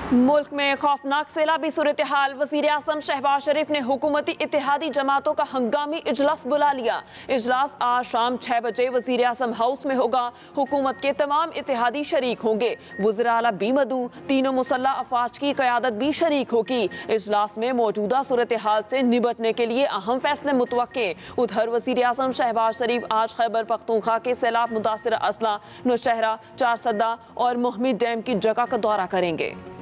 मुल्क में खौफनाक सैलाबी सूरत हाल। वज़ीर आज़म शहबाज शरीफ ने हुकूमती इत्तेहादी जमातों का हंगामी इजलास बुला लिया। इजलास आज शाम 6 बजे वज़ीर आज़म हाउस में होगा। हुकूमत के तमाम इत्तेहादी शरीक होंगे। वज़ीर आला बी मदू, तीनों मुसल्लह अफवाज की क़यादत भी शरीक होगी। इजलास में मौजूदा सूरत हाल से निपटने के लिए अहम फैसले मुतवक्के। उधर वज़ीर आज़म शहबाज शरीफ आज खैबर पख्तूनख्वा के सैलाब मुतासिर अजला, नौशहरा, चारसदा और मोहम्मद डैम की जगह का दौरा करेंगे।